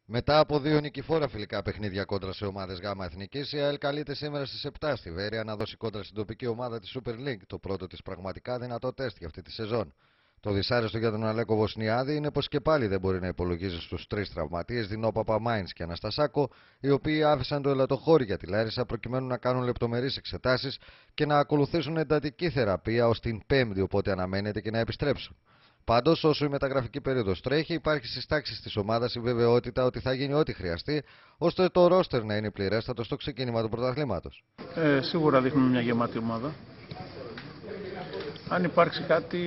Μετά από δύο νικηφόρα φιλικά παιχνίδια κόντρα σε ομάδες ΓΑΜΑ Εθνικής, η ΑΕΛ καλείται σήμερα στις 7 στη Βέρεια να δώσει κόντρα στην τοπική ομάδα της Super League, το πρώτο της πραγματικά δυνατό τεστ για αυτή τη σεζόν. Το δυσάρεστο για τον Αλέκο Βοσνιάδη είναι πως και πάλι δεν μπορεί να υπολογίζει στους τρεις τραυματίες Δεινό Παπαμάινς και Αναστασάκο, οι οποίοι άφησαν το ελαττοχώρι για τη Λάρισα προκειμένου να κάνουν λεπτομερείς εξετάσεις και να ακολουθήσουν εντατική θεραπεία ως την Πέμπτη, οπότε αναμένεται και να επιστρέψουν. Πάντως, όσο η μεταγραφική περίοδος τρέχει, υπάρχει στις τάξεις της ομάδας η βεβαιότητα ότι θα γίνει ό,τι χρειαστεί, ώστε το ρόστερ να είναι πληρέστατο στο ξεκίνημα του πρωταθλήματος. Σίγουρα δείχνουμε μια γεμάτη ομάδα. Αν υπάρξει κάτι,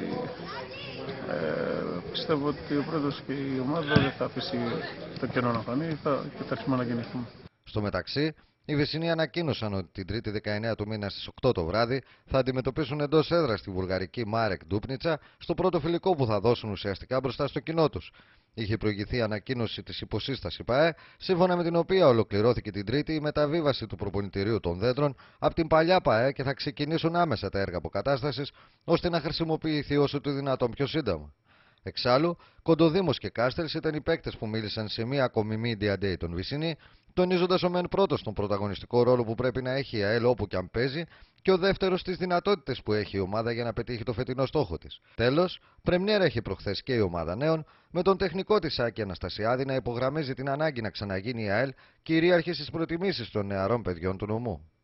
πιστεύω ότι ο πρόεδρος και η ομάδα δεν θα αφήσει το κενό να φανεί και θα αρχίσουμε να γεννηθούμε. Στο μεταξύ, οι Βυσσινοί ανακοίνωσαν ότι την Τρίτη 19 του μήνα στις 8 το βράδυ θα αντιμετωπίσουν εντός έδρας τη βουλγαρική Μάρεκ Ντούπνιτσα στο πρώτο φιλικό που θα δώσουν ουσιαστικά μπροστά στο κοινό τους. Είχε προηγηθεί ανακοίνωση της υποσύστασης ΠΑΕ, σύμφωνα με την οποία ολοκληρώθηκε την Τρίτη η μεταβίβαση του προπονητηρίου των δέντρων από την παλιά ΠΑΕ και θα ξεκινήσουν άμεσα τα έργα αποκατάστασης ώστε να χρησιμοποιηθεί όσο το δυνατόν πιο σύντομα. Εξάλλου, Κοντοδήμος και Κάστελς ήταν οι παίκτες που μίλησαν σε μία ακόμη Media Day των Βυσσινή, τονίζοντας ο μεν πρώτος τον πρωταγωνιστικό ρόλο που πρέπει να έχει η ΑΕΛ όπου και αν παίζει και ο δεύτερος τις δυνατότητες που έχει η ομάδα για να πετύχει το φετινό στόχο της. Τέλος, πρεμιέρα έχει προχθές και η ομάδα νέων, με τον τεχνικό της Άκη Αναστασιάδη να υπογραμμίζει την ανάγκη να ξαναγίνει η ΑΕΛ κυρίαρχη στις προτιμήσεις των νεαρών παιδιών του νομού.